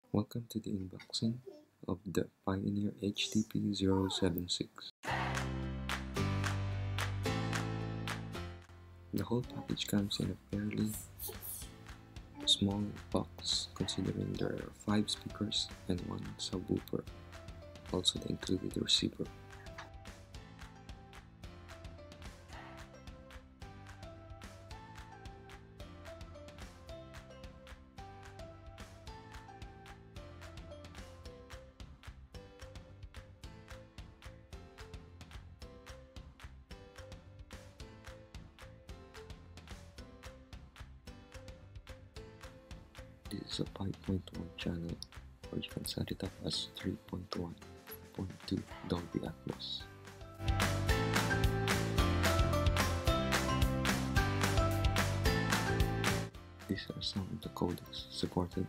Welcome to the unboxing of the Pioneer HTP-076. The whole package comes in a fairly small box considering there are 5 speakers and 1 subwoofer, also the included receiver. This is a 5.1 channel, or you can set it up as 3.1.2 Dolby Atmos. These are some of the codecs supported.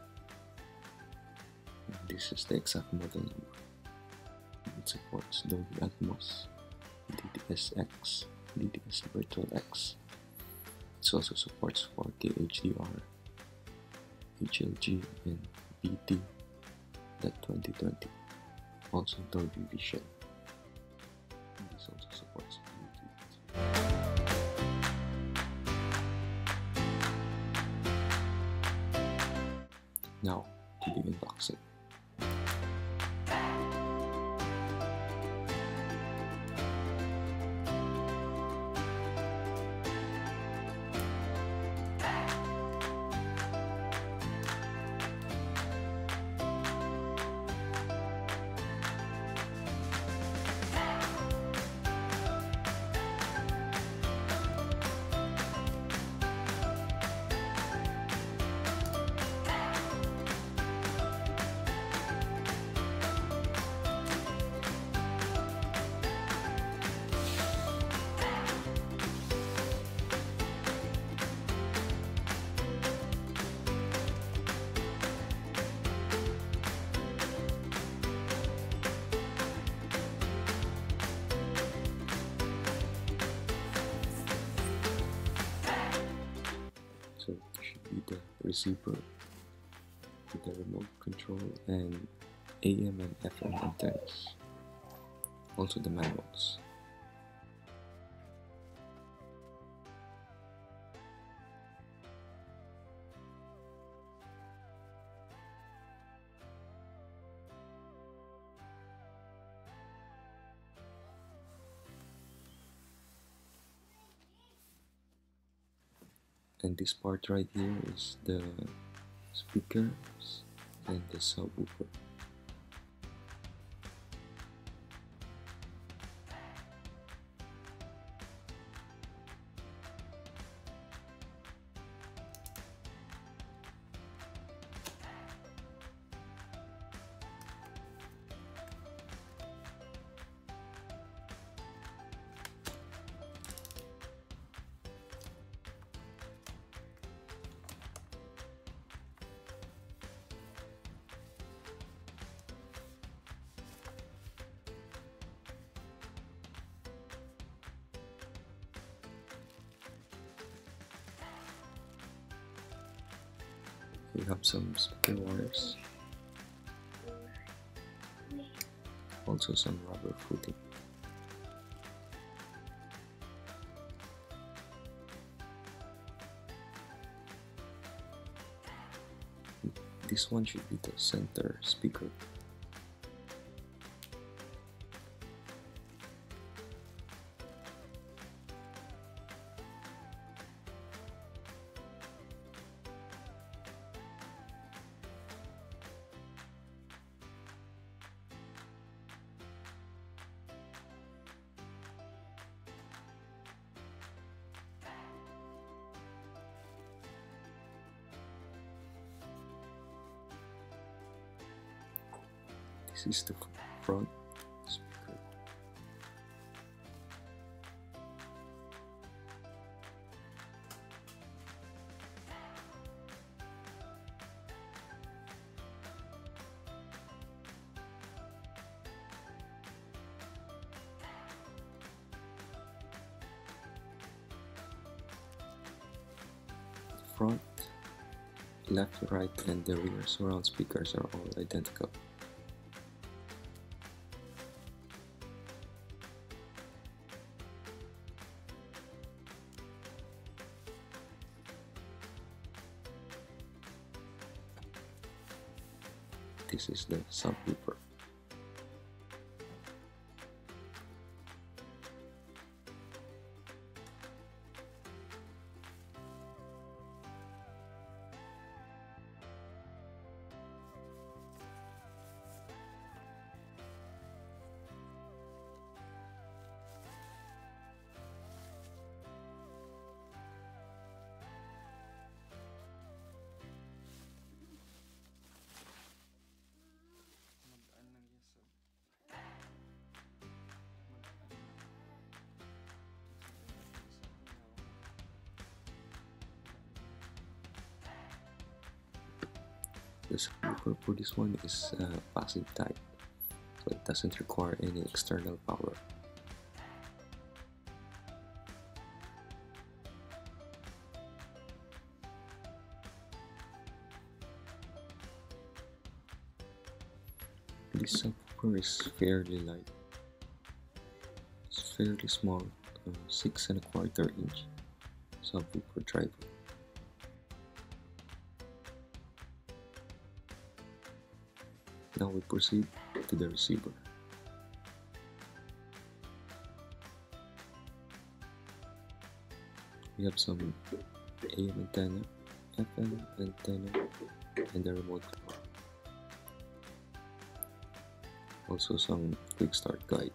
This is the exact model number. It supports Dolby Atmos, DTS-X, DTS Virtual X. It also supports 4K HDR, HLG, and BT.2020, also Dolby Vision. And this also supports Bluetooth. Now to the unboxing. So it should be the receiver with the remote control and AM and FM antennas. Also the manuals. And this part right here is the speakers and the subwoofer. We have some speaker wires, also some rubber footing. This one should be the center speaker. This is the front speaker. The front left, right, and the rear surround speakers are all identical. This is the subwoofer. The subwoofer for this one is passive type, so it doesn't require any external power. This subwoofer is fairly light. It's fairly small, 6¼ inch subwoofer driver. Now we proceed to the receiver. We have some AM antenna, FM antenna, and the remote control. Also some quick start guide.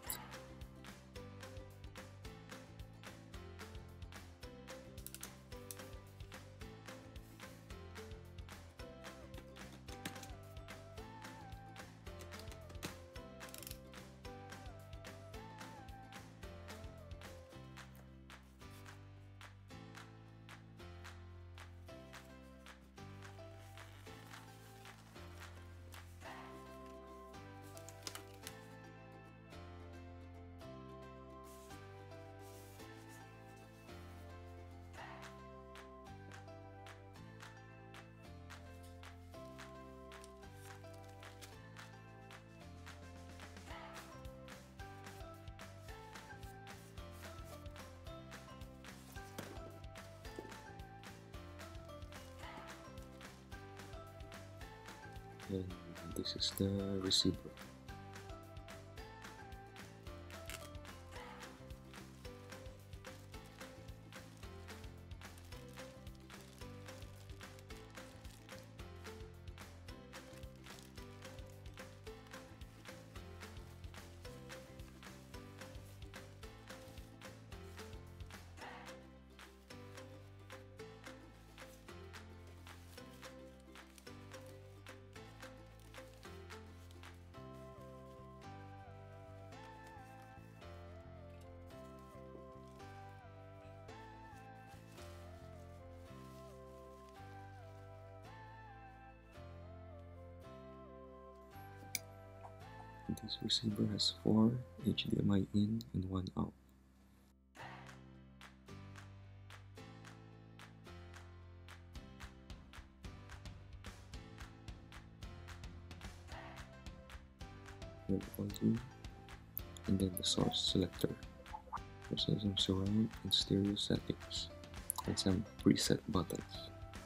And this is the receiver. This receiver has 4 HDMI in and 1 out. We have audio and then the source selector. There's some surround and stereo settings and some preset buttons.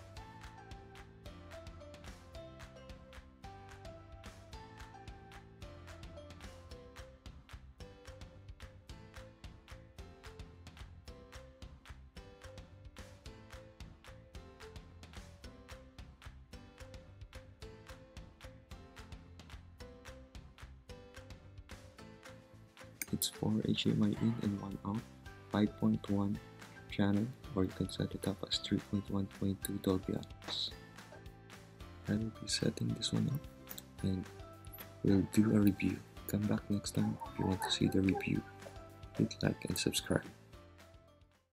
It's 4 HDMI in and 1 out, 5.1 channel, or you can set it up as 3.1.2 Dolby Atmos. I will be setting this one up and we'll do a review. Come back next time if you want to see the review. Hit like and subscribe.